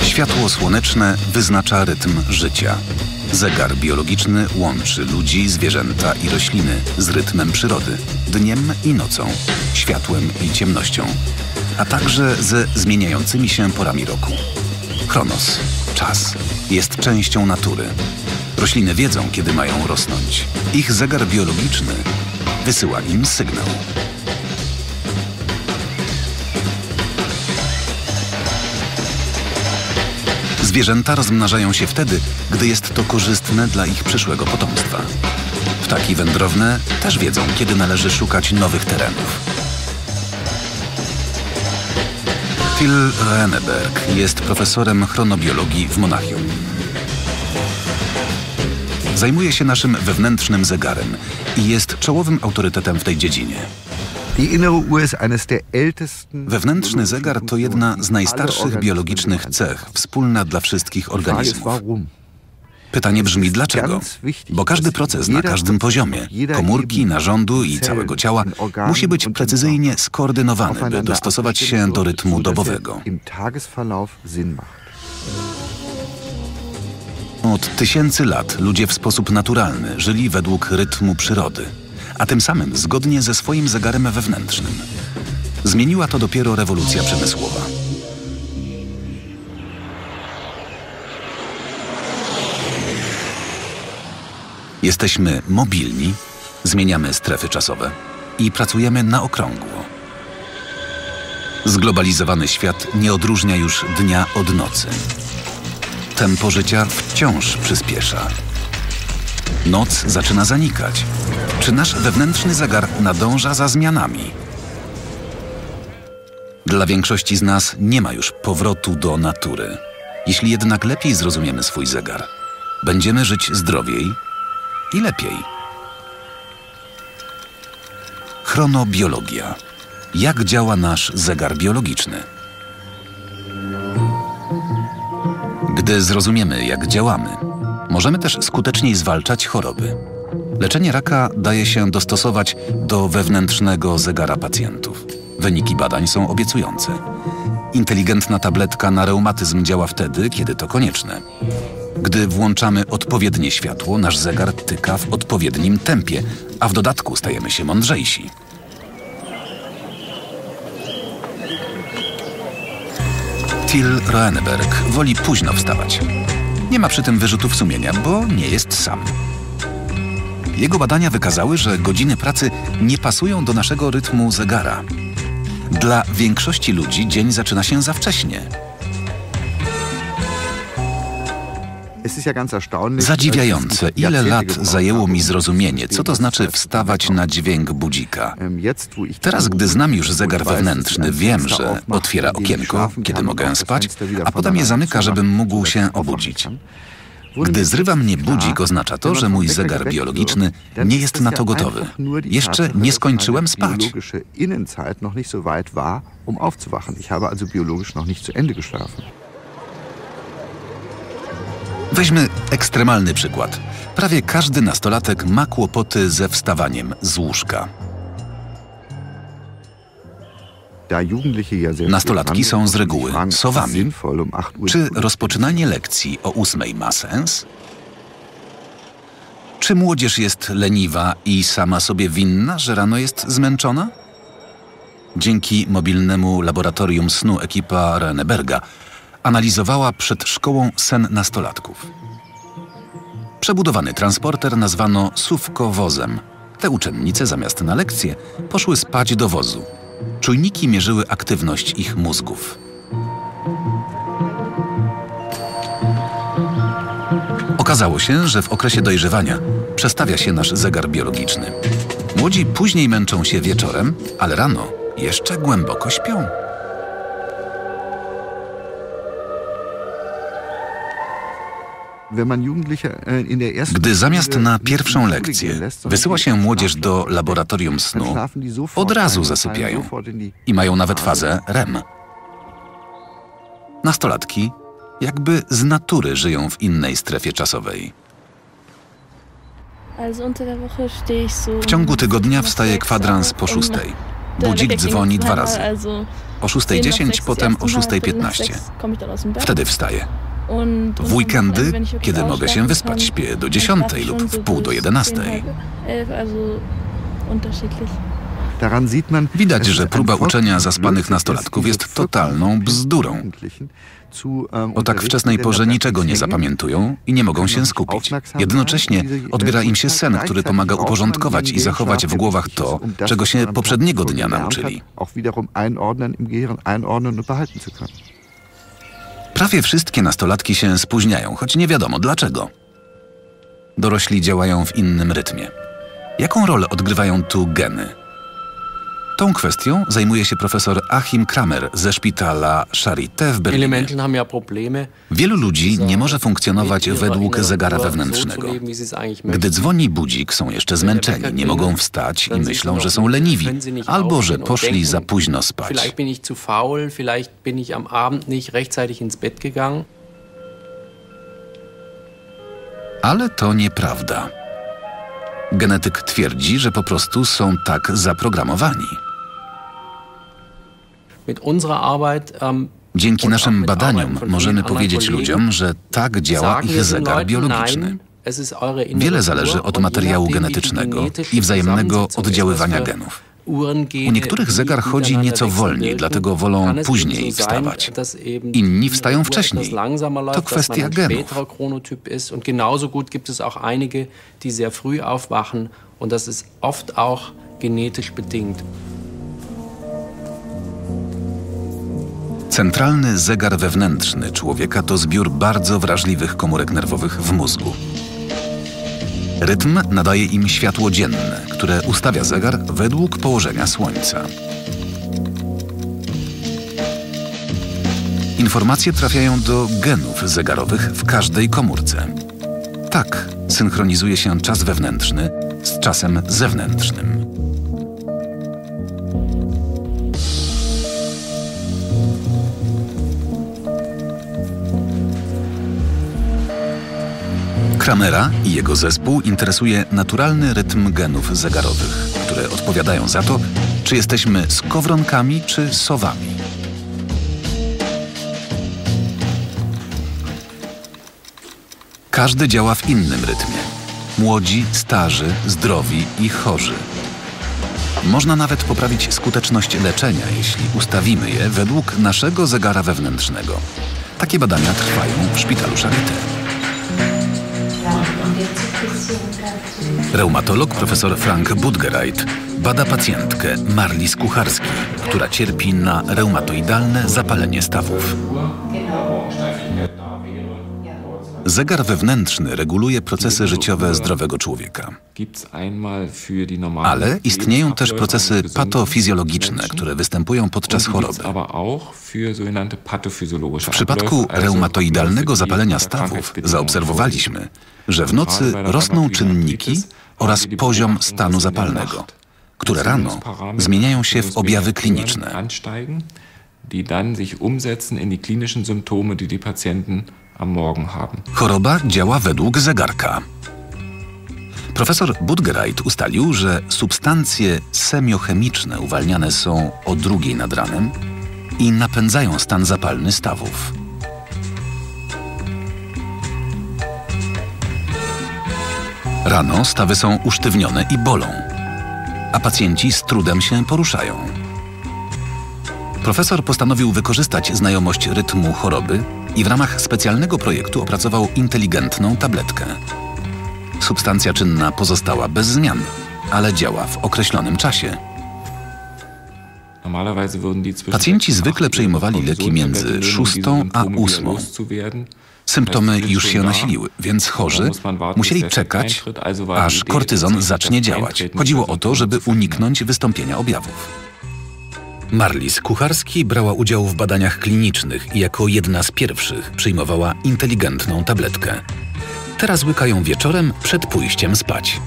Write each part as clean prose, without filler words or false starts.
Światło słoneczne wyznacza rytm życia. Zegar biologiczny łączy ludzi, zwierzęta i rośliny z rytmem przyrody, dniem i nocą, światłem i ciemnością, a także ze zmieniającymi się porami roku. Chronos, czas, jest częścią natury. Rośliny wiedzą, kiedy mają rosnąć. Ich zegar biologiczny wysyła im sygnał. Zwierzęta rozmnażają się wtedy, gdy jest to korzystne dla ich przyszłego potomstwa. Ptaki wędrowne też wiedzą, kiedy należy szukać nowych terenów. Till Roeneberg jest profesorem chronobiologii w Monachium. Zajmuje się naszym wewnętrznym zegarem i jest czołowym autorytetem w tej dziedzinie. Wewnętrzny zegar to jedna z najstarszych biologicznych cech, wspólna dla wszystkich organizmów. Pytanie brzmi dlaczego? Bo każdy proces na każdym poziomie, komórki, narządu i całego ciała, musi być precyzyjnie skoordynowany, by dostosować się do rytmu dobowego. Od tysięcy lat ludzie w sposób naturalny żyli według rytmu przyrody, a tym samym zgodnie ze swoim zegarem wewnętrznym. Zmieniła to dopiero rewolucja przemysłowa. Jesteśmy mobilni, zmieniamy strefy czasowe i pracujemy na okrągło. Zglobalizowany świat nie odróżnia już dnia od nocy. Tempo życia wciąż przyspiesza. Noc zaczyna zanikać. Czy nasz wewnętrzny zegar nadąża za zmianami? Dla większości z nas nie ma już powrotu do natury. Jeśli jednak lepiej zrozumiemy swój zegar, będziemy żyć zdrowiej i lepiej. Chronobiologia. Jak działa nasz zegar biologiczny? Gdy zrozumiemy, jak działamy, możemy też skuteczniej zwalczać choroby. Leczenie raka daje się dostosować do wewnętrznego zegara pacjentów. Wyniki badań są obiecujące. Inteligentna tabletka na reumatyzm działa wtedy, kiedy to konieczne. Gdy włączamy odpowiednie światło, nasz zegar tyka w odpowiednim tempie, a w dodatku stajemy się mądrzejsi. Till Roeneberg woli późno wstawać. Nie ma przy tym wyrzutów sumienia, bo nie jest sam. Jego badania wykazały, że godziny pracy nie pasują do naszego rytmu zegara. Dla większości ludzi dzień zaczyna się za wcześnie. Zadziwiające, ile lat zajęło mi zrozumienie, co to znaczy wstawać na dźwięk budzika. Teraz, gdy znam już zegar wewnętrzny, wiem, że otwiera okienko, kiedy mogę spać, a potem je zamyka, żebym mógł się obudzić. Gdy zrywa mnie budzik, oznacza to, że mój zegar biologiczny nie jest na to gotowy. Jeszcze nie skończyłem spać. Weźmy ekstremalny przykład. Prawie każdy nastolatek ma kłopoty ze wstawaniem z łóżka. Nastolatki są z reguły sowami. Czy rozpoczynanie lekcji o 8 ma sens? Czy młodzież jest leniwa i sama sobie winna, że rano jest zmęczona? Dzięki mobilnemu laboratorium snu ekipa Roeneberga analizowała przed szkołą sen nastolatków. Przebudowany transporter nazwano sówkowozem. Te uczennice zamiast na lekcje poszły spać do wozu. Czujniki mierzyły aktywność ich mózgów. Okazało się, że w okresie dojrzewania przestawia się nasz zegar biologiczny. Młodzi później męczą się wieczorem, ale rano jeszcze głęboko śpią. Gdy zamiast na pierwszą lekcję wysyła się młodzież do laboratorium snu, od razu zasypiają i mają nawet fazę REM. Nastolatki jakby z natury żyją w innej strefie czasowej. W ciągu tygodnia wstaje kwadrans po 6. Budzik dzwoni 2 razy. O 6:10, potem o 6:15. Wtedy wstaję. W weekendy, kiedy mogę się wyspać, śpię do 10 lub w pół do 11. Widać, że próba uczenia zaspanych nastolatków jest totalną bzdurą. O tak wczesnej porze niczego nie zapamiętują i nie mogą się skupić. Jednocześnie odbiera im się sen, który pomaga uporządkować i zachować w głowach to, czego się poprzedniego dnia nauczyli. Prawie wszystkie nastolatki się spóźniają, choć nie wiadomo dlaczego. Dorośli działają w innym rytmie. Jaką rolę odgrywają tu geny? Tą kwestią zajmuje się profesor Achim Kramer ze szpitala Charité w Berlinie. Wielu ludzi nie może funkcjonować według zegara wewnętrznego. Gdy dzwoni budzik, są jeszcze zmęczeni, nie mogą wstać i myślą, że są leniwi, albo że poszli za późno spać. Ale to nieprawda. Genetyk twierdzi, że po prostu są tak zaprogramowani. Dzięki naszym badaniom możemy powiedzieć ludziom, że tak działa ich zegar biologiczny. Wiele zależy od materiału genetycznego i wzajemnego oddziaływania genów. U niektórych zegar chodzi nieco wolniej, dlatego wolą później wstawać. Inni wstają wcześniej. To kwestia genów. Centralny zegar wewnętrzny człowieka to zbiór bardzo wrażliwych komórek nerwowych w mózgu. Rytm nadaje im światło dzienne, które ustawia zegar według położenia słońca. Informacje trafiają do genów zegarowych w każdej komórce. Tak synchronizuje się czas wewnętrzny z czasem zewnętrznym. Kramera i jego zespół interesuje naturalny rytm genów zegarowych, które odpowiadają za to, czy jesteśmy skowronkami czy sowami. Każdy działa w innym rytmie. Młodzi, starzy, zdrowi i chorzy. Można nawet poprawić skuteczność leczenia, jeśli ustawimy je według naszego zegara wewnętrznego. Takie badania trwają w szpitalu Charité. Reumatolog profesor Frank Budgereit bada pacjentkę Marlies Kucharski, która cierpi na reumatoidalne zapalenie stawów. Zegar wewnętrzny reguluje procesy życiowe zdrowego człowieka. Ale istnieją też procesy patofizjologiczne, które występują podczas choroby. W przypadku reumatoidalnego zapalenia stawów zaobserwowaliśmy, że w nocy rosną czynniki oraz poziom stanu zapalnego, które rano zmieniają się w objawy kliniczne. Choroba działa według zegarka. Profesor Budgereit ustalił, że substancje semiochemiczne uwalniane są o 2:00 nad ranem i napędzają stan zapalny stawów. Rano stawy są usztywnione i bolą, a pacjenci z trudem się poruszają. Profesor postanowił wykorzystać znajomość rytmu choroby i w ramach specjalnego projektu opracował inteligentną tabletkę. Substancja czynna pozostała bez zmian, ale działa w określonym czasie. Pacjenci zwykle przyjmowali leki między 6 a 8. Symptomy już się nasiliły, więc chorzy musieli czekać, aż kortyzon zacznie działać. Chodziło o to, żeby uniknąć wystąpienia objawów. Marlies Kucharski brała udział w badaniach klinicznych i jako jedna z pierwszych przyjmowała inteligentną tabletkę. Teraz łyka ją wieczorem przed pójściem spać.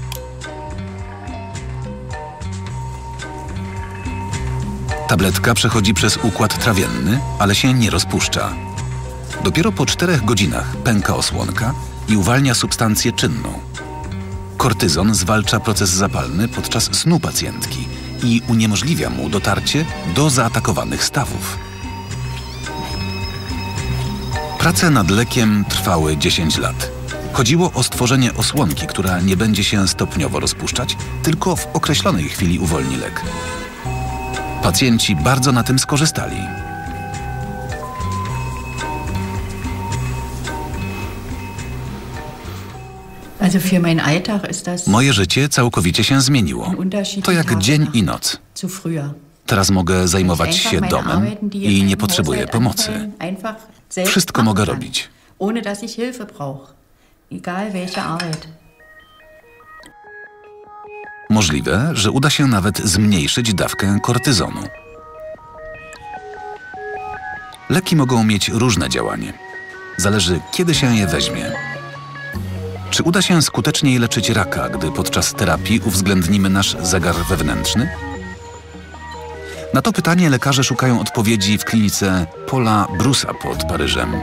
Tabletka przechodzi przez układ trawienny, ale się nie rozpuszcza. Dopiero po 4 godzinach pęka osłonka i uwalnia substancję czynną. Kortyzon zwalcza proces zapalny podczas snu pacjentki i uniemożliwia mu dotarcie do zaatakowanych stawów. Prace nad lekiem trwały 10 lat. Chodziło o stworzenie osłonki, która nie będzie się stopniowo rozpuszczać, tylko w określonej chwili uwolni lek. Pacjenci bardzo na tym skorzystali. Moje życie całkowicie się zmieniło. To jak dzień i noc. Teraz mogę zajmować się domem i nie potrzebuję pomocy. Wszystko mogę robić. Możliwe, że uda się nawet zmniejszyć dawkę kortyzonu. Leki mogą mieć różne działanie. Zależy, kiedy się je weźmie. Czy uda się skuteczniej leczyć raka, gdy podczas terapii uwzględnimy nasz zegar wewnętrzny? Na to pytanie lekarze szukają odpowiedzi w klinice Paula Brusa pod Paryżem.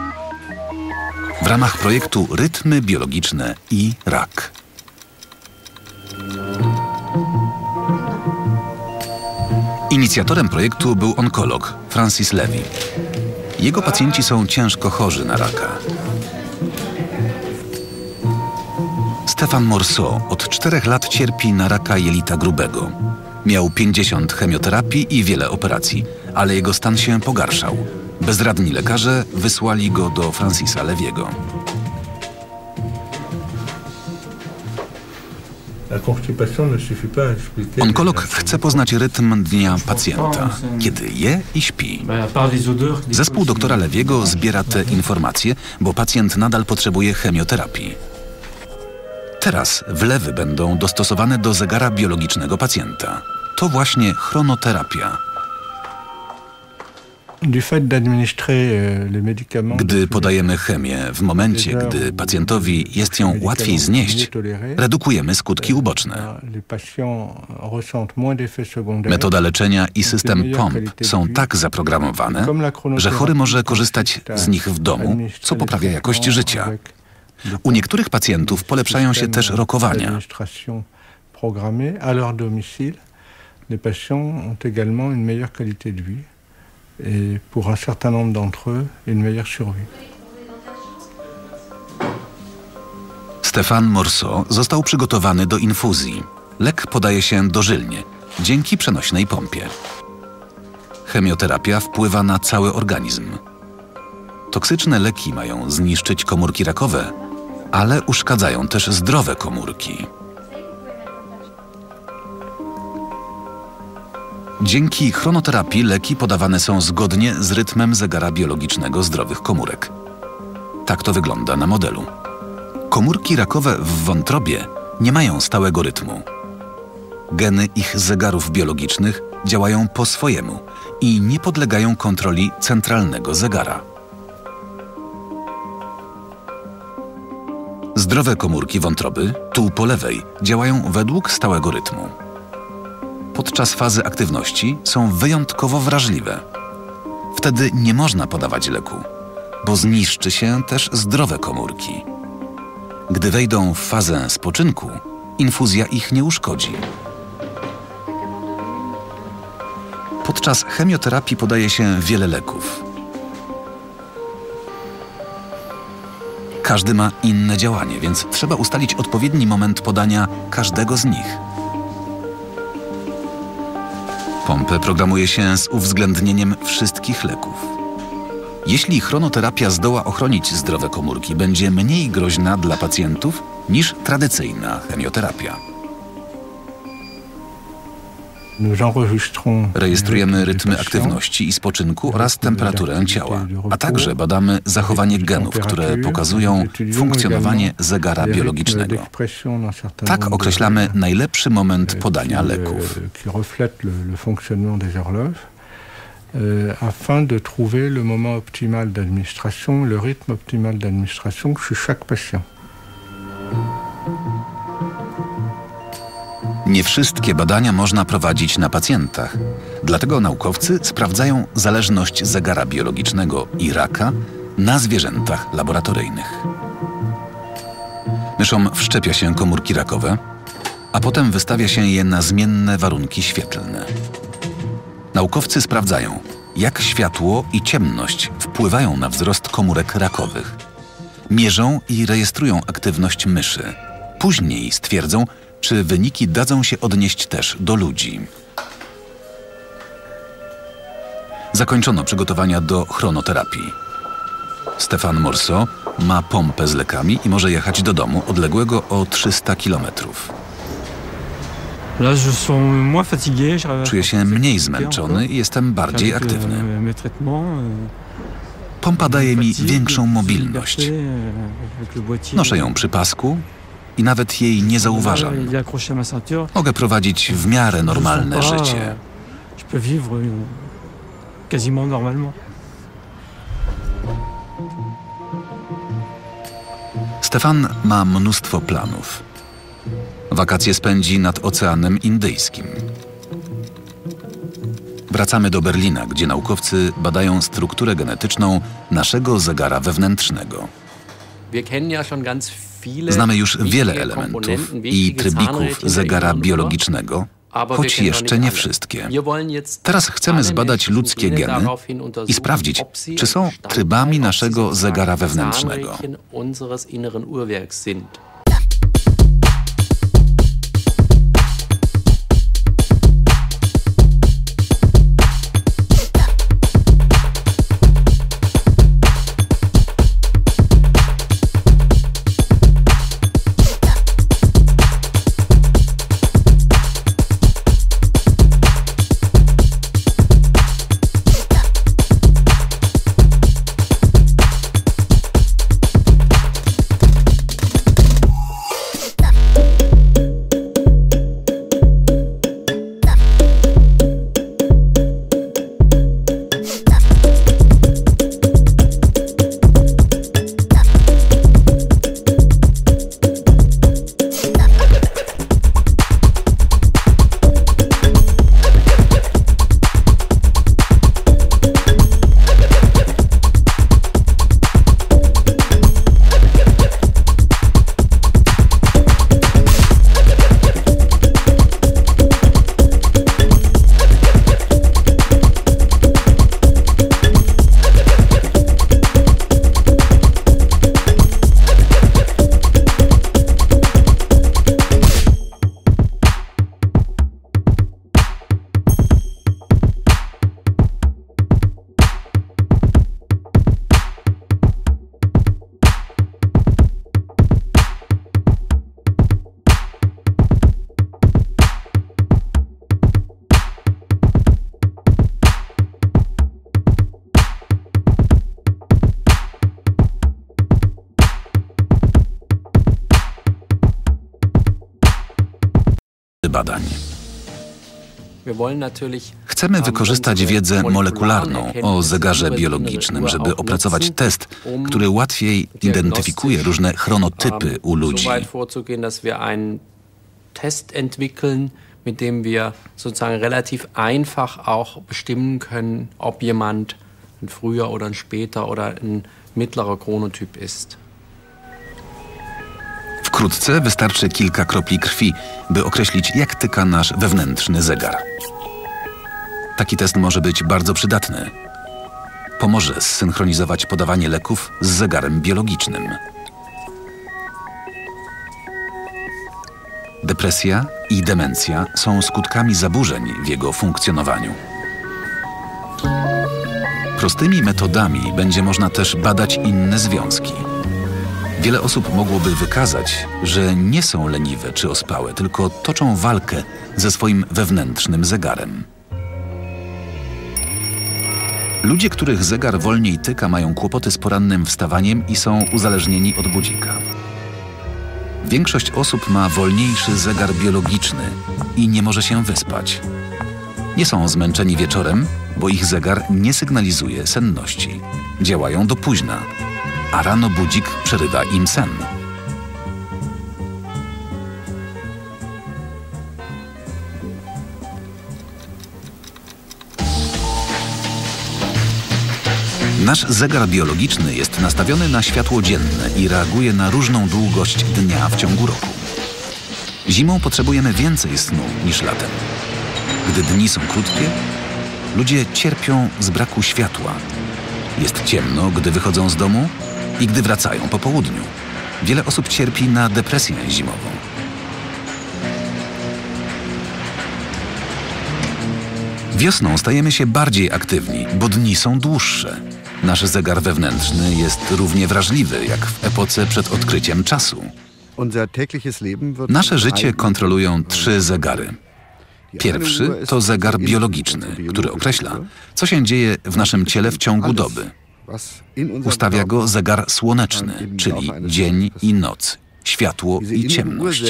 W ramach projektu Rytmy biologiczne i rak. Inicjatorem projektu był onkolog Francis Levy. Jego pacjenci są ciężko chorzy na raka. Stéphane Morceau od 4 lat cierpi na raka jelita grubego. Miał 50 chemioterapii i wiele operacji, ale jego stan się pogarszał. Bezradni lekarze wysłali go do Francisa Levy'ego. Onkolog chce poznać rytm dnia pacjenta, kiedy je i śpi. Zespół doktora Levy'ego zbiera te informacje, bo pacjent nadal potrzebuje chemioterapii. Teraz wlewy będą dostosowane do zegara biologicznego pacjenta. To właśnie chronoterapia. Gdy podajemy chemię w momencie, gdy pacjentowi jest ją łatwiej znieść, redukujemy skutki uboczne. Metoda leczenia i system pomp są tak zaprogramowane, że chory może korzystać z nich w domu, co poprawia jakość życia. U niektórych pacjentów polepszają się też rokowania. Et pour un certain nombre d'entre eux, une meilleure survie. Stéphane Morceau został przygotowany do infuzji. Lek podaje się dożylnie, dzięki przenośnej pompie. Chemioterapia wpływa na cały organizm. Toksyczne leki mają zniszczyć komórki rakowe, ale uszkadzają też zdrowe komórki. Dzięki chronoterapii leki podawane są zgodnie z rytmem zegara biologicznego zdrowych komórek. Tak to wygląda na modelu. Komórki rakowe w wątrobie nie mają stałego rytmu. Geny ich zegarów biologicznych działają po swojemu i nie podlegają kontroli centralnego zegara. Zdrowe komórki wątroby, tu po lewej, działają według stałego rytmu. Podczas fazy aktywności są wyjątkowo wrażliwe. Wtedy nie można podawać leku, bo zniszczy się też zdrowe komórki. Gdy wejdą w fazę spoczynku, infuzja ich nie uszkodzi. Podczas chemioterapii podaje się wiele leków. Każdy ma inne działanie, więc trzeba ustalić odpowiedni moment podania każdego z nich. Pompę programuje się z uwzględnieniem wszystkich leków. Jeśli chronoterapia zdoła ochronić zdrowe komórki, będzie mniej groźna dla pacjentów niż tradycyjna chemioterapia. Rejestrujemy rytmy aktywności i spoczynku oraz temperaturę ciała, a także badamy zachowanie genów, które pokazują funkcjonowanie zegara biologicznego. Tak określamy najlepszy moment podania leków. Afin de trouver le moment optimal d'administration, le rythme optimal d'administration chez chaque patient. Nie wszystkie badania można prowadzić na pacjentach. Dlatego naukowcy sprawdzają zależność zegara biologicznego i raka na zwierzętach laboratoryjnych. Myszom wszczepia się komórki rakowe, a potem wystawia się je na zmienne warunki świetlne. Naukowcy sprawdzają, jak światło i ciemność wpływają na wzrost komórek rakowych. Mierzą i rejestrują aktywność myszy. Później stwierdzą, czy wyniki dadzą się odnieść też do ludzi. Zakończono przygotowania do chronoterapii. Stefan Morceau ma pompę z lekami i może jechać do domu odległego o 300 kilometrów. Czuję się mniej zmęczony i jestem bardziej aktywny. Pompa daje mi większą mobilność. Noszę ją przy pasku i nawet jej nie zauważam. Mogę prowadzić w miarę normalne życie. Stefan ma mnóstwo planów. Wakacje spędzi nad Oceanem Indyjskim. Wracamy do Berlina, gdzie naukowcy badają strukturę genetyczną naszego zegara wewnętrznego. Znamy już wiele elementów i trybików zegara biologicznego, choć jeszcze nie wszystkie. Teraz chcemy zbadać ludzkie geny i sprawdzić, czy są trybami naszego zegara wewnętrznego. Badań. Chcemy wykorzystać wiedzę molekularną o zegarze biologicznym, żeby opracować test, który łatwiej identyfikuje różne chronotypy u ludzi. Mit dem wir sozusagen relativ einfach auch bestimmen können, ob jemand ein früher oder ein später oder ein mittlerer Chronotyp ist. Wkrótce wystarczy kilka kropli krwi, by określić, jak tyka nasz wewnętrzny zegar. Taki test może być bardzo przydatny. Pomoże zsynchronizować podawanie leków z zegarem biologicznym. Depresja i demencja są skutkami zaburzeń w jego funkcjonowaniu. Prostymi metodami będzie można też badać inne związki. Wiele osób mogłoby wykazać, że nie są leniwe czy ospałe, tylko toczą walkę ze swoim wewnętrznym zegarem. Ludzie, których zegar wolniej tyka, mają kłopoty z porannym wstawaniem i są uzależnieni od budzika. Większość osób ma wolniejszy zegar biologiczny i nie może się wyspać. Nie są zmęczeni wieczorem, bo ich zegar nie sygnalizuje senności. Działają do późna, a rano budzik przerywa im sen. Nasz zegar biologiczny jest nastawiony na światło dzienne i reaguje na różną długość dnia w ciągu roku. Zimą potrzebujemy więcej snu niż latem. Gdy dni są krótkie, ludzie cierpią z braku światła. Jest ciemno, gdy wychodzą z domu i gdy wracają po południu. Wiele osób cierpi na depresję zimową. Wiosną stajemy się bardziej aktywni, bo dni są dłuższe. Nasz zegar wewnętrzny jest równie wrażliwy jak w epoce przed odkryciem czasu. Nasze życie kontrolują 3 zegary. Pierwszy to zegar biologiczny, który określa, co się dzieje w naszym ciele w ciągu doby. Ustawia go zegar słoneczny, czyli dzień i noc, światło i ciemność.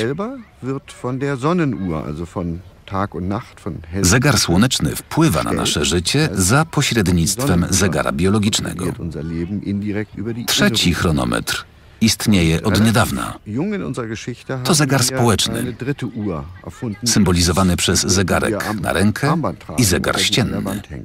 Zegar słoneczny wpływa na nasze życie za pośrednictwem zegara biologicznego. Trzeci chronometr istnieje od niedawna. To zegar społeczny, symbolizowany przez zegarek na rękę i zegar ścienny.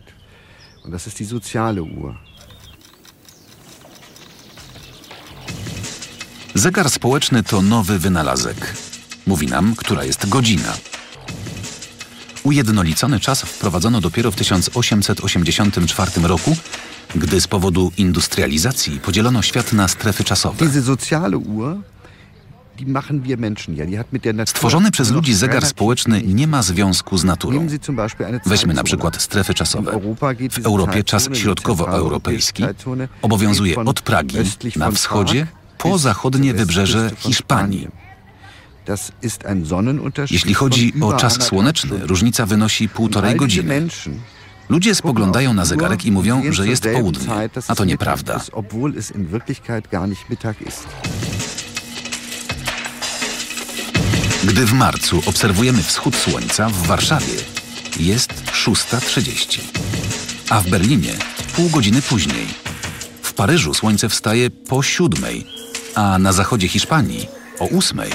Zegar społeczny to nowy wynalazek. Mówi nam, która jest godzina. Ujednolicony czas wprowadzono dopiero w 1884 roku, gdy z powodu industrializacji podzielono świat na strefy czasowe. Stworzony przez ludzi zegar społeczny nie ma związku z naturą. Weźmy na przykład strefy czasowe. W Europie czas środkowoeuropejski obowiązuje od Pragi na wschodzie po zachodnie wybrzeże Hiszpanii. Jeśli chodzi o czas słoneczny, różnica wynosi 1,5 godziny. Ludzie spoglądają na zegarek i mówią, że jest południe, a to nieprawda. Gdy w marcu obserwujemy wschód słońca, w Warszawie jest 6:30, a w Berlinie pół godziny później. W Paryżu słońce wstaje po 7:00, a na zachodzie Hiszpanii o 8:00.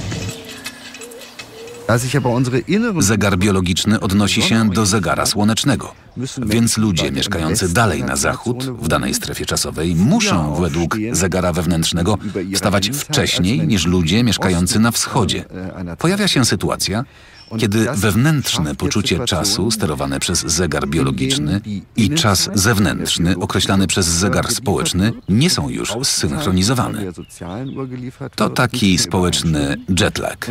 Zegar biologiczny odnosi się do zegara słonecznego, więc ludzie mieszkający dalej na zachód, w danej strefie czasowej, muszą według zegara wewnętrznego wstawać wcześniej niż ludzie mieszkający na wschodzie. Pojawia się sytuacja, kiedy wewnętrzne poczucie czasu sterowane przez zegar biologiczny i czas zewnętrzny określany przez zegar społeczny nie są już zsynchronizowane. To taki społeczny jetlag.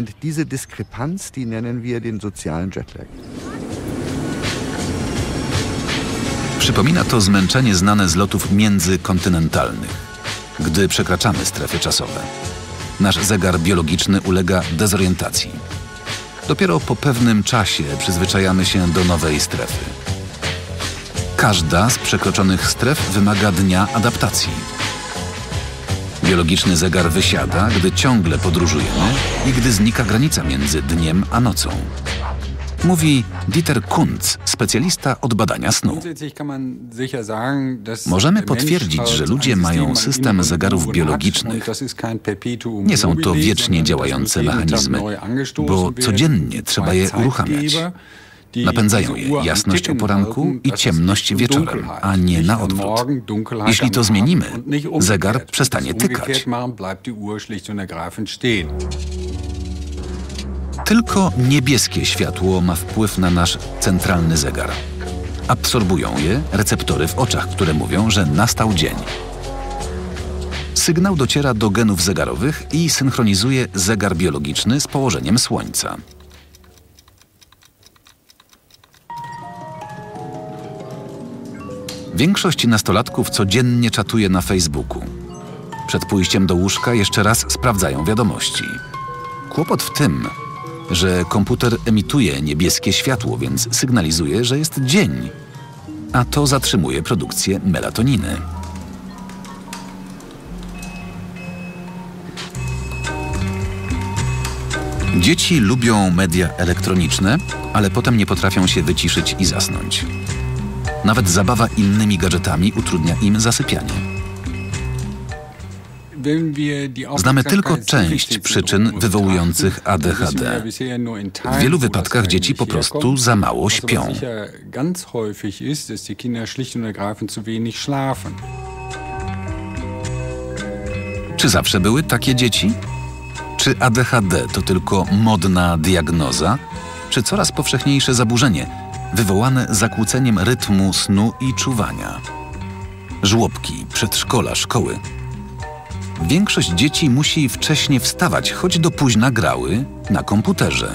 Przypomina to zmęczenie znane z lotów międzykontynentalnych, gdy przekraczamy strefy czasowe. Nasz zegar biologiczny ulega dezorientacji. Dopiero po pewnym czasie przyzwyczajamy się do nowej strefy. Każda z przekroczonych stref wymaga dnia adaptacji. Biologiczny zegar wysiada, gdy ciągle podróżujemy i gdy znika granica między dniem a nocą. Mówi Dieter Kuntz, specjalista od badania snu. Możemy potwierdzić, że ludzie mają system zegarów biologicznych. Nie są to wiecznie działające mechanizmy, bo codziennie trzeba je uruchamiać. Napędzają je jasność o poranku i ciemność wieczorem, a nie na odwrót. Jeśli to zmienimy, zegar przestanie tykać. Tylko niebieskie światło ma wpływ na nasz centralny zegar. Absorbują je receptory w oczach, które mówią, że nastał dzień. Sygnał dociera do genów zegarowych i synchronizuje zegar biologiczny z położeniem słońca. Większość nastolatków codziennie czatuje na Facebooku. Przed pójściem do łóżka jeszcze raz sprawdzają wiadomości. Kłopot w tym, że komputer emituje niebieskie światło, więc sygnalizuje, że jest dzień, a to zatrzymuje produkcję melatoniny. Dzieci lubią media elektroniczne, ale potem nie potrafią się wyciszyć i zasnąć. Nawet zabawa innymi gadżetami utrudnia im zasypianie. Znamy tylko część przyczyn wywołujących ADHD. W wielu wypadkach dzieci po prostu za mało śpią. Czy zawsze były takie dzieci? Czy ADHD to tylko modna diagnoza, czy coraz powszechniejsze zaburzenie wywołane zakłóceniem rytmu snu i czuwania? Żłobki, przedszkola, szkoły. Większość dzieci musi wcześnie wstawać, choć do późna grały na komputerze.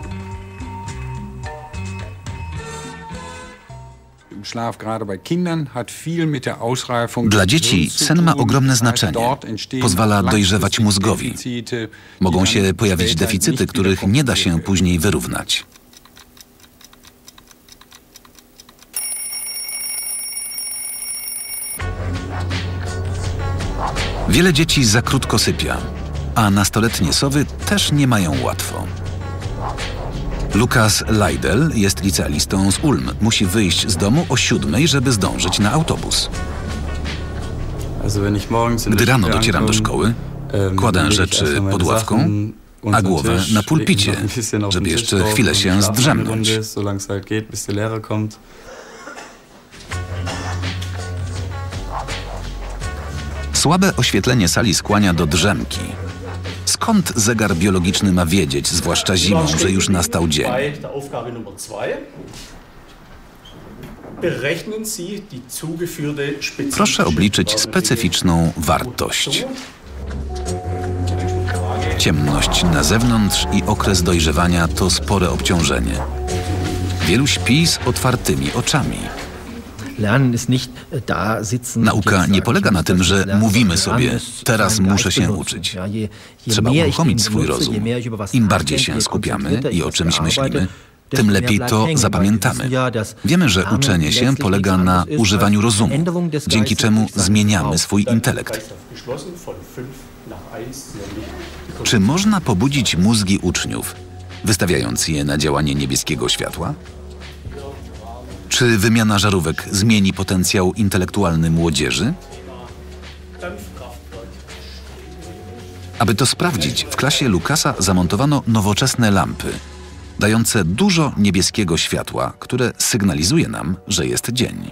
Dla dzieci sen ma ogromne znaczenie. Pozwala dojrzewać mózgowi. Mogą się pojawić deficyty, których nie da się później wyrównać. Wiele dzieci za krótko sypia, a nastoletnie sowy też nie mają łatwo. Lukas Leidel jest licealistą z Ulm. Musi wyjść z domu o 7:00, żeby zdążyć na autobus. Gdy rano docieram do szkoły, kładę rzeczy pod ławką, a głowę na pulpicie, żeby jeszcze chwilę się zdrzemnąć. Słabe oświetlenie sali skłania do drzemki. Skąd zegar biologiczny ma wiedzieć, zwłaszcza zimą, że już nastał dzień? Proszę obliczyć specyficzną wartość. Ciemność na zewnątrz i okres dojrzewania to spore obciążenie. Wielu śpi z otwartymi oczami. Nauka nie polega na tym, że mówimy sobie, teraz muszę się uczyć. Trzeba uruchomić swój rozum. Im bardziej się skupiamy i o czymś myślimy, tym lepiej to zapamiętamy. Wiemy, że uczenie się polega na używaniu rozumu, dzięki czemu zmieniamy swój intelekt. Czy można pobudzić mózgi uczniów, wystawiając je na działanie niebieskiego światła? Czy wymiana żarówek zmieni potencjał intelektualny młodzieży? Aby to sprawdzić, w klasie Lukasa zamontowano nowoczesne lampy, dające dużo niebieskiego światła, które sygnalizuje nam, że jest dzień.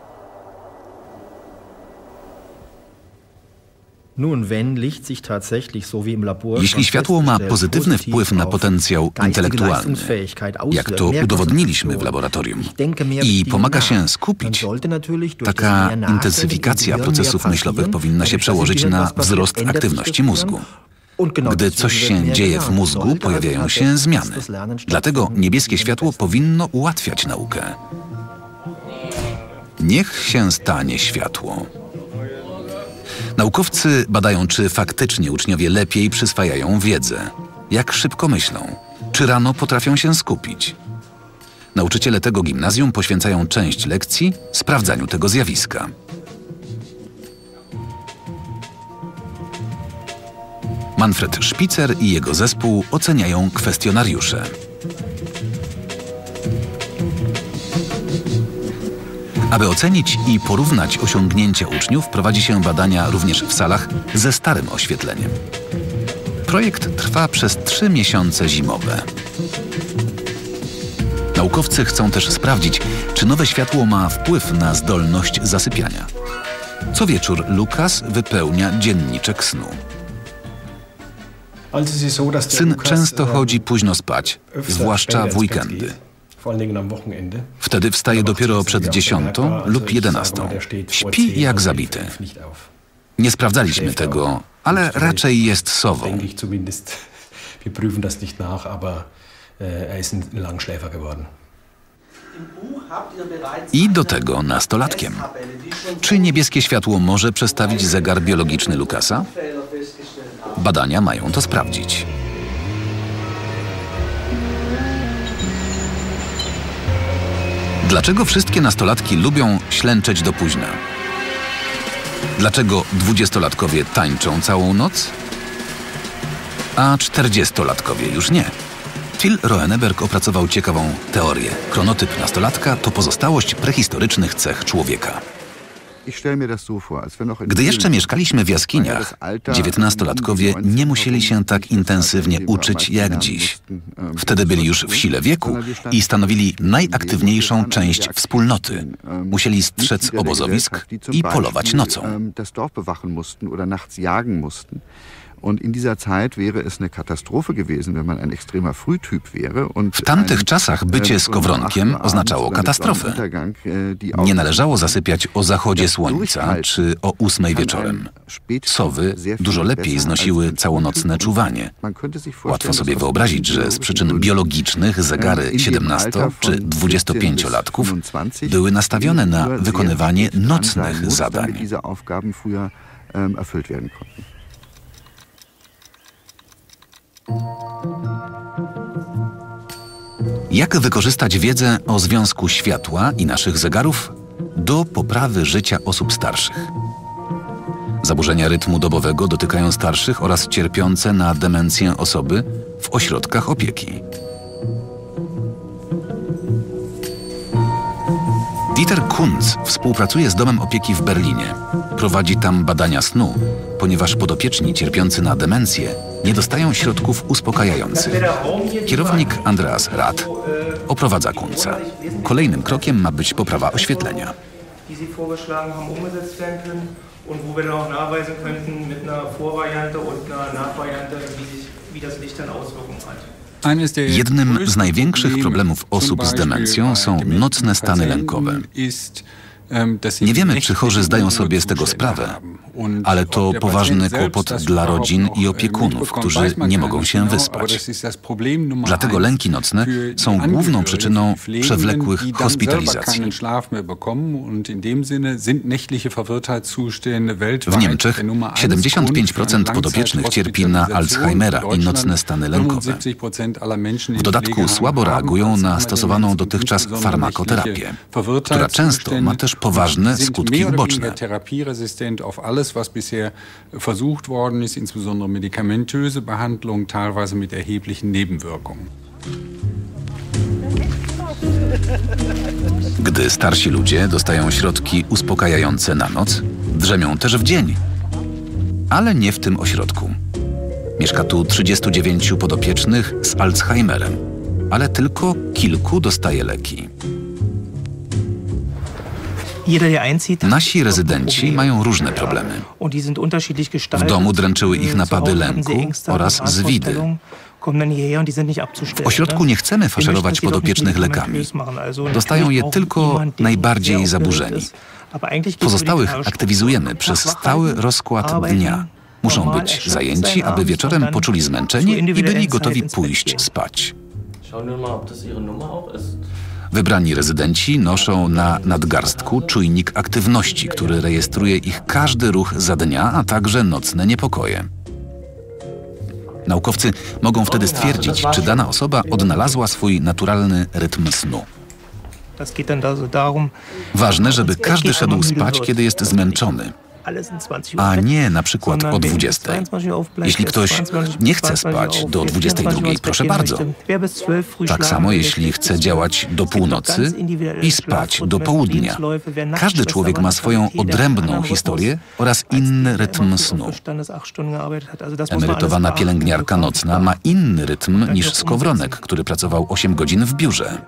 Jeśli światło ma pozytywny wpływ na potencjał intelektualny, jak to udowodniliśmy w laboratorium, i pomaga się skupić, taka intensyfikacja procesów myślowych powinna się przełożyć na wzrost aktywności mózgu. Gdy coś się dzieje w mózgu, pojawiają się zmiany. Dlatego niebieskie światło powinno ułatwiać naukę. Niech się stanie światło. Naukowcy badają, czy faktycznie uczniowie lepiej przyswajają wiedzę, jak szybko myślą, czy rano potrafią się skupić. Nauczyciele tego gimnazjum poświęcają część lekcji sprawdzaniu tego zjawiska. Manfred Spitzer i jego zespół oceniają kwestionariusze. Aby ocenić i porównać osiągnięcia uczniów, prowadzi się badania również w salach ze starym oświetleniem. Projekt trwa przez 3 miesiące zimowe. Naukowcy chcą też sprawdzić, czy nowe światło ma wpływ na zdolność zasypiania. Co wieczór Lukas wypełnia dzienniczek snu. Syn często chodzi późno spać, zwłaszcza w weekendy. Wtedy wstaje dopiero przed 10 lub 11. Śpi jak zabity. Nie sprawdzaliśmy tego, ale raczej jest sową. I do tego nastolatkiem. Czy niebieskie światło może przestawić zegar biologiczny Lukasa? Badania mają to sprawdzić. Dlaczego wszystkie nastolatki lubią ślęczeć do późna? Dlaczego 20-latkowie tańczą całą noc, a 40-latkowie już nie? Phil Roeneberg opracował ciekawą teorię. Chronotyp nastolatka to pozostałość prehistorycznych cech człowieka. Gdy jeszcze mieszkaliśmy w jaskiniach, 19-latkowie nie musieli się tak intensywnie uczyć jak dziś. Wtedy byli już w sile wieku i stanowili najaktywniejszą część wspólnoty. Musieli strzec obozowisk i polować nocą. W tamtych czasach bycie skowronkiem oznaczało katastrofę. Nie należało zasypiać o zachodzie słońca czy o 8 wieczorem. Sowy dużo lepiej znosiły całonocne czuwanie. Łatwo sobie wyobrazić, że z przyczyn biologicznych zegary 17- czy 25-latków były nastawione na wykonywanie nocnych zadań. Jak wykorzystać wiedzę o związku światła i naszych zegarów do poprawy życia osób starszych? Zaburzenia rytmu dobowego dotykają starszych oraz cierpiące na demencję osoby w ośrodkach opieki. Dieter Kunz współpracuje z Domem Opieki w Berlinie. Prowadzi tam badania snu, ponieważ podopieczni cierpiący na demencję nie dostają środków uspokajających. Kierownik Andreas Rath oprowadza Kunza. Kolejnym krokiem ma być poprawa oświetlenia. Jednym z największych problemów osób z demencją są nocne stany lękowe. Nie wiemy, czy chorzy zdają sobie z tego sprawę, ale to poważny kłopot dla rodzin i opiekunów, którzy nie mogą się wyspać. Dlatego lęki nocne są główną przyczyną przewlekłych hospitalizacji. W Niemczech 75% podopiecznych cierpi na Alzheimera i nocne stany lękowe. W dodatku słabo reagują na stosowaną dotychczas farmakoterapię, która często ma też poważne skutki uboczne. Was bisher versucht worden ist, insbesondere medikamentöse Behandlung, teilweise mit erheblichen Nebenwirkungen. Gdy starsi ludzie dostają środki uspokajające na noc, drzemią też w dzień. Ale nie w tym ośrodku. Mieszka tu 39 podopiecznych z Alzheimerem, ale tylko kilku dostaje leki. Nasi rezydenci mają różne problemy. W domu dręczyły ich napady lęku oraz zwidy. W ośrodku nie chcemy faszerować podopiecznych lekami. Dostają je tylko najbardziej zaburzeni. Pozostałych aktywizujemy przez stały rozkład dnia. Muszą być zajęci, aby wieczorem poczuli zmęczenie i byli gotowi pójść spać. Wybrani rezydenci noszą na nadgarstku czujnik aktywności, który rejestruje ich każdy ruch za dnia, a także nocne niepokoje. Naukowcy mogą wtedy stwierdzić, czy dana osoba odnalazła swój naturalny rytm snu. Ważne, żeby każdy szedł spać, kiedy jest zmęczony, a nie na przykład o 20. Jeśli ktoś nie chce spać do 22, proszę bardzo. Tak samo jeśli chce działać do północy i spać do południa. Każdy człowiek ma swoją odrębną historię oraz inny rytm snu. Emerytowana pielęgniarka nocna ma inny rytm niż skowronek, który pracował 8 godzin w biurze.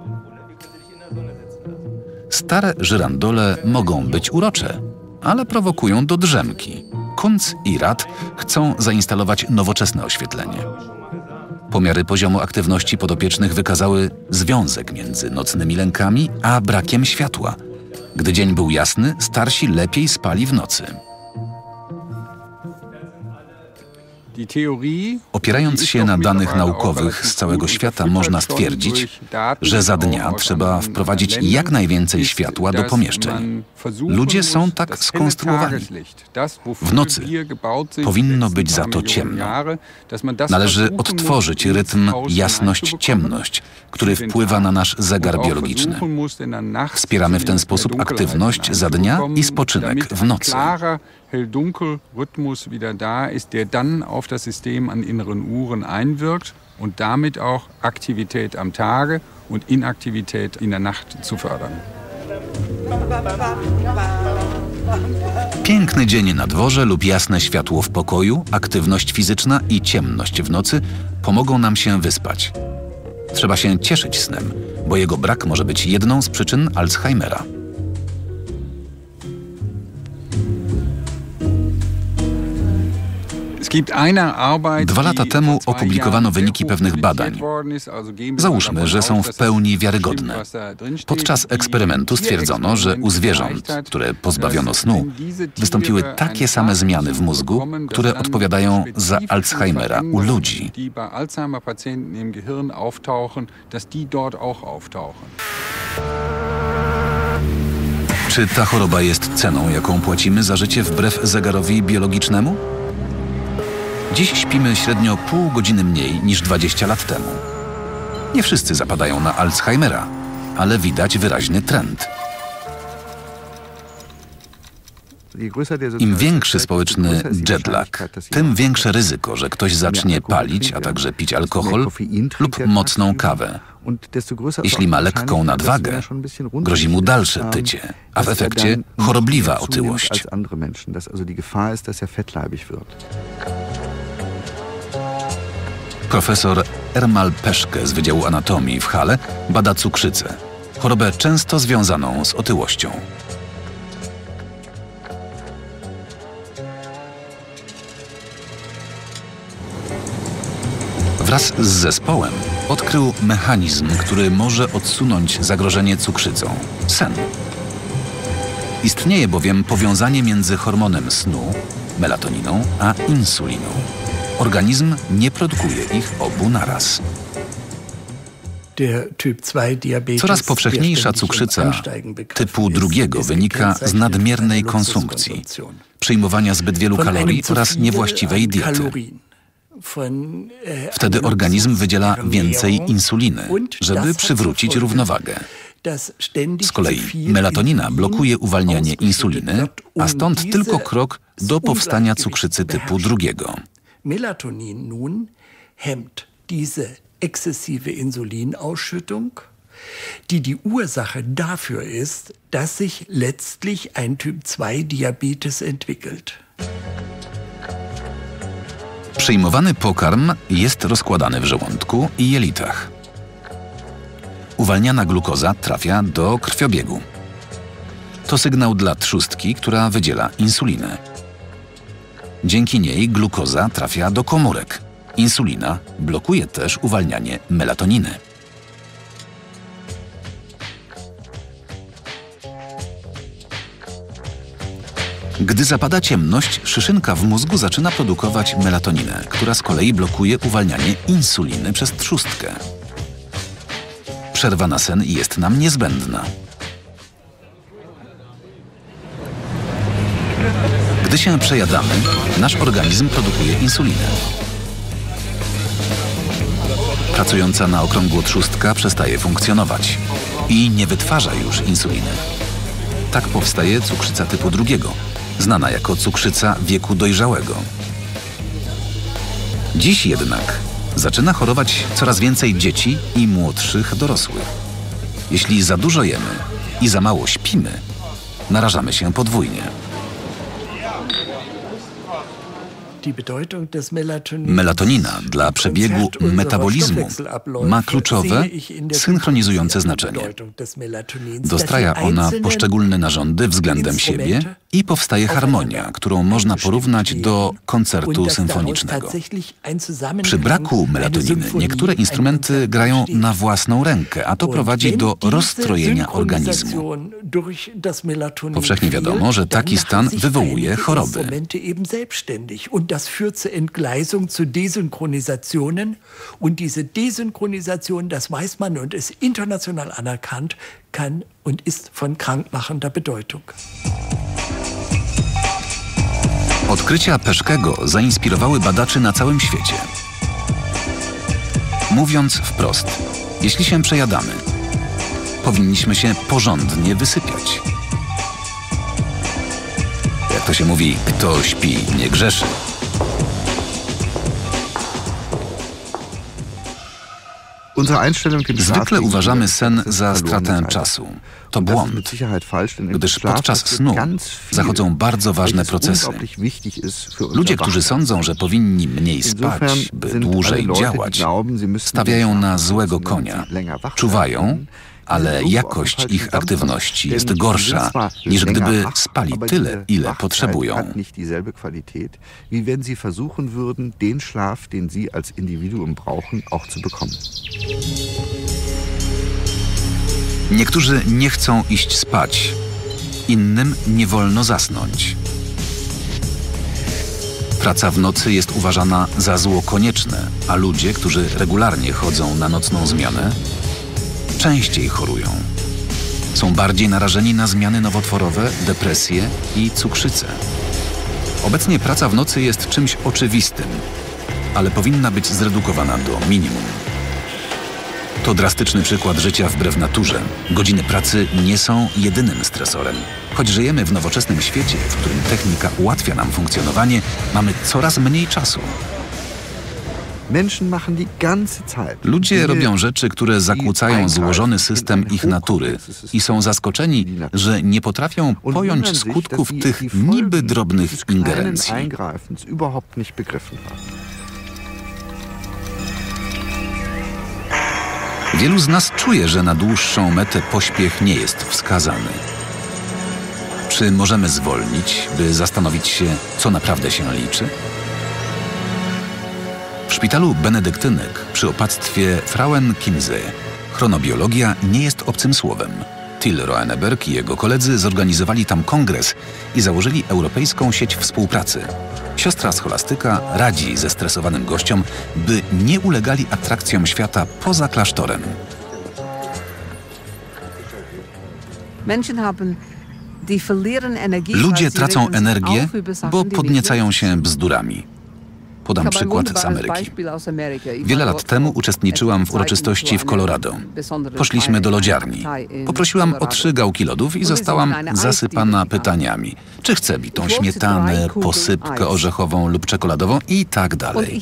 Stare żyrandole mogą być urocze, ale prowokują do drzemki. Kunz i Rath chcą zainstalować nowoczesne oświetlenie. Pomiary poziomu aktywności podopiecznych wykazały związek między nocnymi lękami a brakiem światła. Gdy dzień był jasny, starsi lepiej spali w nocy. Opierając się na danych naukowych z całego świata, można stwierdzić, że za dnia trzeba wprowadzić jak najwięcej światła do pomieszczeń. Ludzie są tak skonstruowani. W nocy powinno być za to ciemno. Należy odtworzyć rytm jasność-ciemność, który wpływa na nasz zegar biologiczny. Wspieramy w ten sposób aktywność za dnia i spoczynek w nocy. Hell-Dunkel-Rhythmus wieder da ist, der dann auf das System an inneren Uhren einwirkt und damit auch Aktivität am Tage und Inaktivität in der Nacht zu fördern. Piękny dzień na dworze lub jasne światło w pokoju, aktywność fizyczna i ciemność w nocy pomogą nam się wyspać. Trzeba się cieszyć snem, bo jego brak może być jedną z przyczyn Alzheimera. 2 lata temu opublikowano wyniki pewnych badań. Załóżmy, że są w pełni wiarygodne. Podczas eksperymentu stwierdzono, że u zwierząt, które pozbawiono snu, wystąpiły takie same zmiany w mózgu, które odpowiadają za Alzheimera u ludzi. Czy ta choroba jest ceną, jaką płacimy za życie wbrew zegarowi biologicznemu? Dziś śpimy średnio pół godziny mniej niż 20 lat temu. Nie wszyscy zapadają na Alzheimera, ale widać wyraźny trend. Im większy społeczny jetlag, tym większe ryzyko, że ktoś zacznie palić, a także pić alkohol lub mocną kawę. Jeśli ma lekką nadwagę, grozi mu dalsze tycie, a w efekcie chorobliwa otyłość. Profesor Ermal Peszke z Wydziału Anatomii w Halle bada cukrzycę, chorobę często związaną z otyłością. Wraz z zespołem odkrył mechanizm, który może odsunąć zagrożenie cukrzycą – sen. Istnieje bowiem powiązanie między hormonem snu, melatoniną, a insuliną. Organizm nie produkuje ich obu naraz. Coraz powszechniejsza cukrzyca typu 2 wynika z nadmiernej konsumpcji, przyjmowania zbyt wielu kalorii oraz niewłaściwej diety. Wtedy organizm wydziela więcej insuliny, żeby przywrócić równowagę. Z kolei melatonina blokuje uwalnianie insuliny, a stąd tylko krok do powstania cukrzycy typu 2. Melatonin nun hemmt diese exzessive Insulinausschüttung, die Ursache dafür ist, dass sich letztlich ein Typ-2-Diabetes entwickelt. Przyjmowany pokarm jest rozkładany w żołądku i jelitach. Uwalniana glukoza trafia do krwiobiegu. To sygnał dla trzustki, która wydziela insulinę. Dzięki niej glukoza trafia do komórek. Insulina blokuje też uwalnianie melatoniny. Gdy zapada ciemność, szyszynka w mózgu zaczyna produkować melatoninę, która z kolei blokuje uwalnianie insuliny przez trzustkę. Przerwa na sen jest nam niezbędna. Gdy się przejadamy, nasz organizm produkuje insulinę. Pracująca na okrągło trzustka przestaje funkcjonować i nie wytwarza już insuliny. Tak powstaje cukrzyca typu 2, znana jako cukrzyca wieku dojrzałego. Dziś jednak zaczyna chorować coraz więcej dzieci i młodszych dorosłych. Jeśli za dużo jemy i za mało śpimy, narażamy się podwójnie. Melatonina dla przebiegu metabolizmu ma kluczowe, synchronizujące znaczenie. Dostraja ona poszczególne narządy względem siebie i powstaje harmonia, którą można porównać do koncertu symfonicznego. Przy braku melatoniny niektóre instrumenty grają na własną rękę, a to prowadzi do rozstrojenia organizmu. Powszechnie wiadomo, że taki stan wywołuje choroby. Das führt zur Entgleisung, zu Desynchronisationen. Und diese Desynchronisation, das weiß man und ist international anerkannt, kann und ist von krankmachender Bedeutung. Odkrycia Peszkego zainspirowały badaczy na całym świecie. Mówiąc wprost, jeśli się przejadamy, powinniśmy się porządnie wysypiać. Jak to się mówi, kto śpi, nie grzeszy. Zwykle uważamy sen za stratę czasu. To błąd, gdyż podczas snu zachodzą bardzo ważne procesy. Ludzie, którzy sądzą, że powinni mniej spać, by dłużej działać, stawiają na złego konia, czuwają ale jakość ich aktywności jest gorsza, niż gdyby spali tyle, ile potrzebują. wie wenn sie versuchen würden, den Schlaf, den sie als Individuum brauchen, auch zu bekommen. Niektórzy nie chcą iść spać, innym nie wolno zasnąć. Praca w nocy jest uważana za zło konieczne, a ludzie, którzy regularnie chodzą na nocną zmianę, częściej chorują. Są bardziej narażeni na zmiany nowotworowe, depresję i cukrzycę. Obecnie praca w nocy jest czymś oczywistym, ale powinna być zredukowana do minimum. To drastyczny przykład życia wbrew naturze. Godziny pracy nie są jedynym stresorem. Choć żyjemy w nowoczesnym świecie, w którym technika ułatwia nam funkcjonowanie, mamy coraz mniej czasu. Ludzie robią rzeczy, które zakłócają złożony system ich natury i są zaskoczeni, że nie potrafią pojąć skutków tych niby drobnych ingerencji. Wielu z nas czuje, że na dłuższą metę pośpiech nie jest wskazany. Czy możemy zwolnić, by zastanowić się, co naprawdę się liczy? W szpitalu benedyktynek przy opactwie Frauenchiemsee chronobiologia nie jest obcym słowem. Till Roeneberg i jego koledzy zorganizowali tam kongres i założyli europejską sieć współpracy. Siostra scholastyka radzi zestresowanym gościom, by nie ulegali atrakcjom świata poza klasztorem. Ludzie tracą energię, bo podniecają się bzdurami. Podam przykład z Ameryki. Wiele lat temu uczestniczyłam w uroczystości w Colorado. Poszliśmy do lodziarni. Poprosiłam o 3 gałki lodów i zostałam zasypana pytaniami. Czy chcę bitą śmietanę, posypkę orzechową lub czekoladową i tak dalej.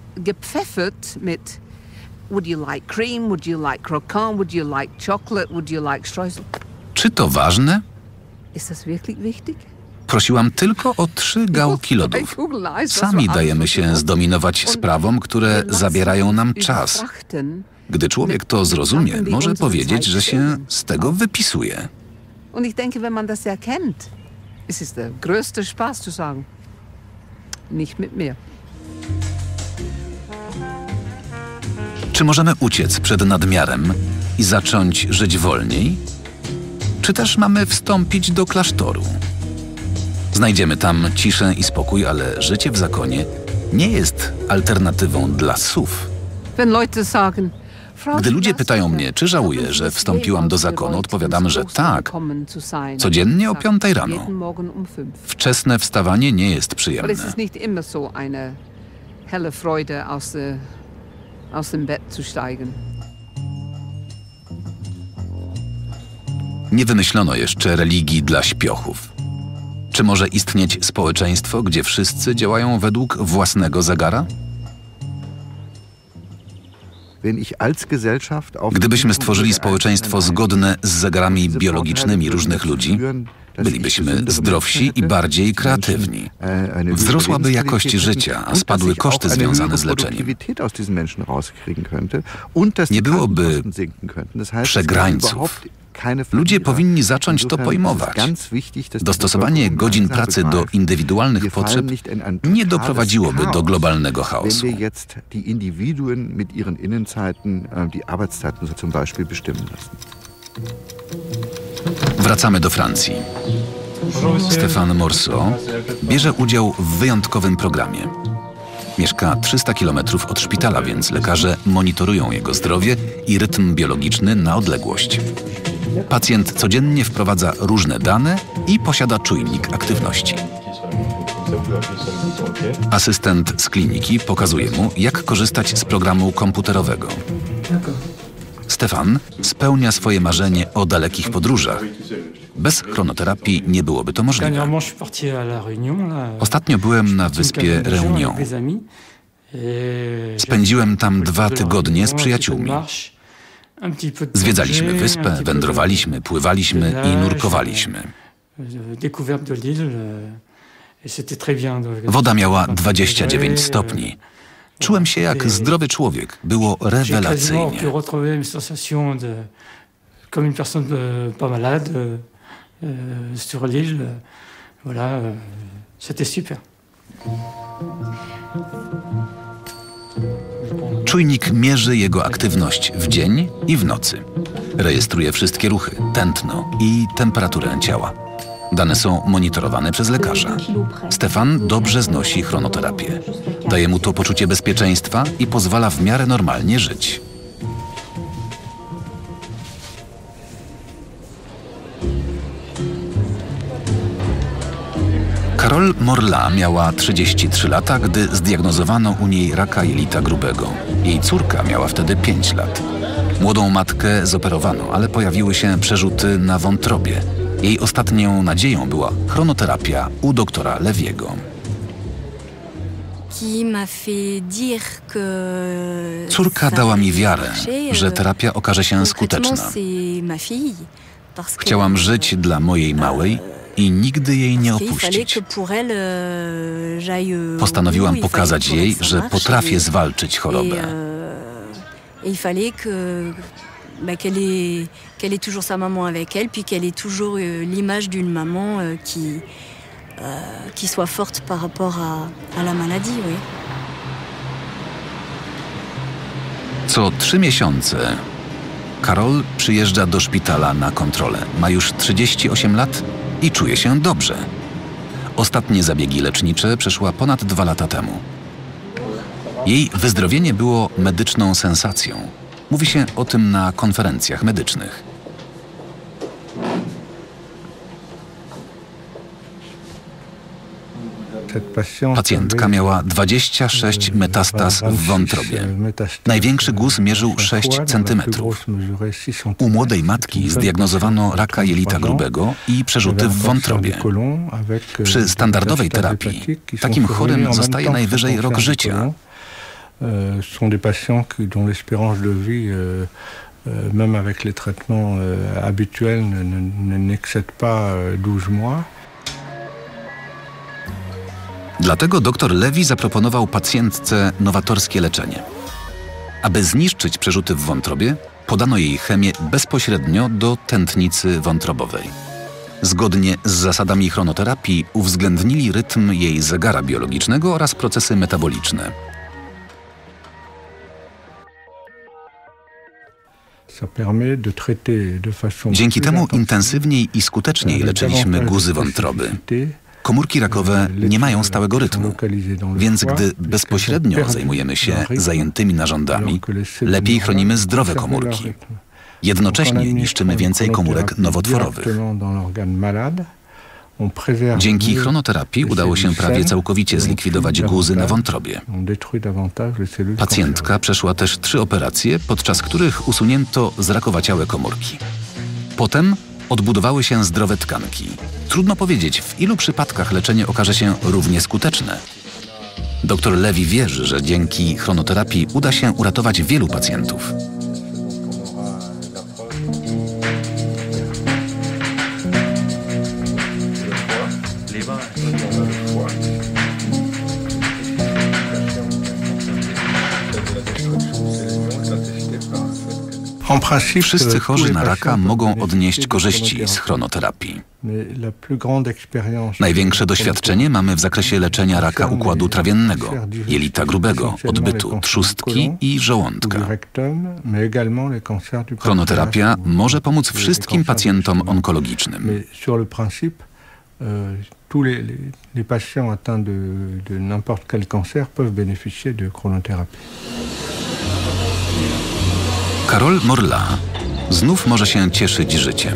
Czy to ważne? Prosiłam tylko o 3 gałki lodów. Sami dajemy się zdominować sprawom, które zabierają nam czas. Gdy człowiek to zrozumie, może powiedzieć, że się z tego wypisuje. Czy możemy uciec przed nadmiarem i zacząć żyć wolniej? Czy też mamy wstąpić do klasztoru? Znajdziemy tam ciszę i spokój, ale życie w zakonie nie jest alternatywą dla sów. Gdy ludzie pytają mnie, czy żałuję, że wstąpiłam do zakonu, odpowiadam, że tak. Codziennie o 5 rano. Wczesne wstawanie nie jest przyjemne. Nie wymyślono jeszcze religii dla śpiochów. Czy może istnieć społeczeństwo, gdzie wszyscy działają według własnego zegara? Gdybyśmy stworzyli społeczeństwo zgodne z zegarami biologicznymi różnych ludzi, bylibyśmy zdrowsi i bardziej kreatywni. Wzrosłaby jakość życia, a spadły koszty związane z leczeniem. Nie byłoby przegrańców. Ludzie powinni zacząć to pojmować. Dostosowanie godzin pracy do indywidualnych potrzeb nie doprowadziłoby do globalnego chaosu. Wracamy do Francji. Stéphane Morceau bierze udział w wyjątkowym programie. Mieszka 300 km od szpitala, więc lekarze monitorują jego zdrowie i rytm biologiczny na odległość. Pacjent codziennie wprowadza różne dane i posiada czujnik aktywności. Asystent z kliniki pokazuje mu, jak korzystać z programu komputerowego. Stéphane spełnia swoje marzenie o dalekich podróżach. Bez chronoterapii nie byłoby to możliwe. Ostatnio byłem na wyspie Réunion. Spędziłem tam 2 tygodnie z przyjaciółmi. Zwiedzaliśmy wyspę, wędrowaliśmy, pływaliśmy i nurkowaliśmy. Woda miała 29 stopni. Czułem się jak zdrowy człowiek. Było rewelacyjnie. comme une personne pas malade sur l'île. Voilà, c'était super. Czujnik mierzy jego aktywność w dzień i w nocy. Rejestruje wszystkie ruchy, tętno i temperaturę ciała. Dane są monitorowane przez lekarza. Stefan dobrze znosi chronoterapię. Daje mu to poczucie bezpieczeństwa i pozwala w miarę normalnie żyć. Carole Morla miała 33 lata, gdy zdiagnozowano u niej raka jelita grubego. Jej córka miała wtedy 5 lat. Młodą matkę zoperowano, ale pojawiły się przerzuty na wątrobie. Jej ostatnią nadzieją była chronoterapia u doktora Leviego. Córka dała mi wiarę, że terapia okaże się skuteczna. Chciałam żyć dla mojej małej i nigdy jej nie opuścić. Postanowiłam pokazać jej, że potrafię zwalczyć chorobę. Qu'elle ait toujours sa maman avec elle, puis qu'elle ait toujours l'image d'une maman qui soit forte par rapport à la maladie, oui. Co 3 miesiące Carole przyjeżdża do szpitala na kontrolę. Ma już 38 lat i czuje się dobrze. Ostatnie zabiegi lecznicze przeszła ponad 2 lata temu. Jej wyzdrowienie było medyczną sensacją. Mówi się o tym na konferencjach medycznych. Pacjentka miała 26 metastaz w wątrobie. Największy guz mierzył 6 cm. U młodej matki zdiagnozowano raka jelita grubego i przerzuty w wątrobie. Przy standardowej terapii takim chorym zostaje najwyżej rok życia. Sont des patients dont l'espérance de vie, même avec les traitements habituels, n'excède pas 12 mois. Dlatego dr Levy zaproponował pacjentce nowatorskie leczenie. Aby zniszczyć przerzuty w wątrobie, podano jej chemię bezpośrednio do tętnicy wątrobowej. Zgodnie z zasadami chronoterapii uwzględnili rytm jej zegara biologicznego oraz procesy metaboliczne. Dzięki temu intensywniej i skuteczniej leczyliśmy guzy wątroby. Komórki rakowe nie mają stałego rytmu, więc gdy bezpośrednio zajmujemy się zajętymi narządami, lepiej chronimy zdrowe komórki. Jednocześnie niszczymy więcej komórek nowotworowych. Dzięki chronoterapii udało się prawie całkowicie zlikwidować guzy na wątrobie. Pacjentka przeszła też 3 operacje, podczas których usunięto zrakowaciałe komórki. Potem odbudowały się zdrowe tkanki. Trudno powiedzieć, w ilu przypadkach leczenie okaże się równie skuteczne. Dr Levy wierzy, że dzięki chronoterapii uda się uratować wielu pacjentów. Wszyscy chorzy na raka mogą odnieść korzyści z chronoterapii. Największe doświadczenie mamy w zakresie leczenia raka układu trawiennego, jelita grubego, odbytu, trzustki i żołądka. Chronoterapia może pomóc wszystkim pacjentom onkologicznym. Tous les patients atteints de n'importe quel cancer peuvent bénéficier de chronothérapie. Carole Morla znów może się cieszyć życiem.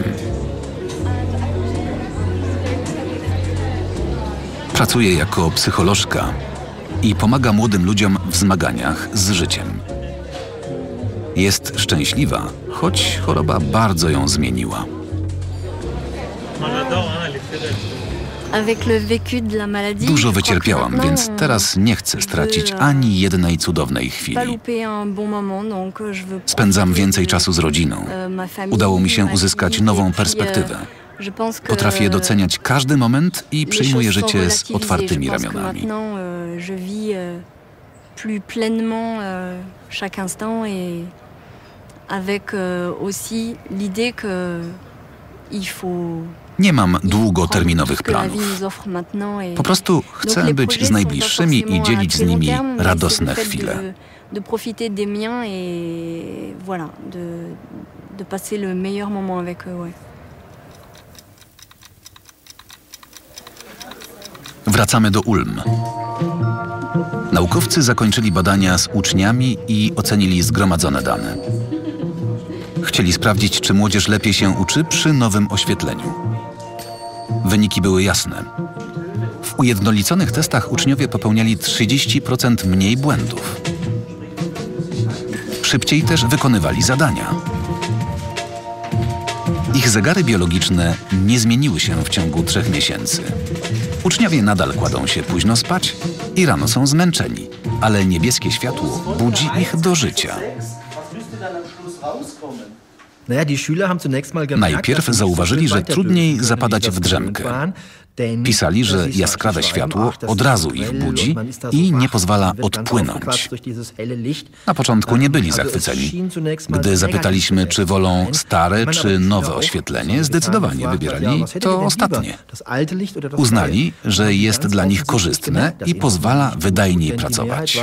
Pracuje jako psycholożka i pomaga młodym ludziom w zmaganiach z życiem. Jest szczęśliwa, choć choroba bardzo ją zmieniła. Dużo wycierpiałam, więc teraz nie chcę stracić ani jednej cudownej chwili. Spędzam więcej czasu z rodziną. Udało mi się uzyskać nową perspektywę. Potrafię doceniać każdy moment i przyjmuję życie z otwartymi ramionami. avec aussi l'idée que il faut. Nie mam długoterminowych planów. Po prostu chcę być z najbliższymi i dzielić z nimi radosne chwile. De profiter des miens et voilà, de passer le meilleur moment avec eux, ouais. Wracamy do Ulm. Naukowcy zakończyli badania z uczniami i ocenili zgromadzone dane. Chcieli sprawdzić, czy młodzież lepiej się uczy przy nowym oświetleniu. Wyniki były jasne. W ujednoliconych testach uczniowie popełniali 30% mniej błędów. Szybciej też wykonywali zadania. Ich zegary biologiczne nie zmieniły się w ciągu 3 miesięcy. Uczniowie nadal kładą się późno spać i rano są zmęczeni, ale niebieskie światło budzi ich do życia. Najpierw zauważyli, że trudniej zapadać w drzemkę. Pisali, że jaskrawe światło od razu ich budzi i nie pozwala odpłynąć. Na początku nie byli zachwyceni. Gdy zapytaliśmy, czy wolą stare czy nowe oświetlenie, zdecydowanie wybierali to ostatnie. Uznali, że jest dla nich korzystne i pozwala wydajniej pracować.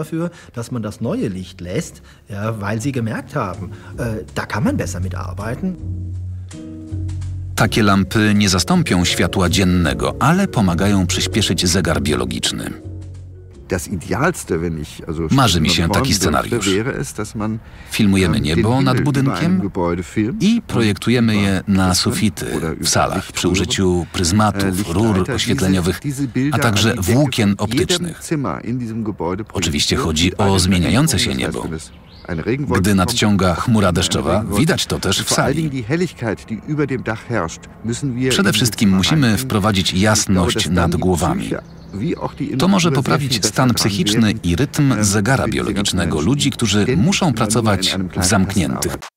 Takie lampy nie zastąpią światła dziennego, ale pomagają przyspieszyć zegar biologiczny. Marzy mi się taki scenariusz. Filmujemy niebo nad budynkiem i projektujemy je na sufity w salach przy użyciu pryzmatów, rur oświetleniowych, a także włókien optycznych. Oczywiście chodzi o zmieniające się niebo. Gdy nadciąga chmura deszczowa, widać to też w sali. Przede wszystkim musimy wprowadzić jasność nad głowami. To może poprawić stan psychiczny i rytm zegara biologicznego ludzi, którzy muszą pracować w zamkniętych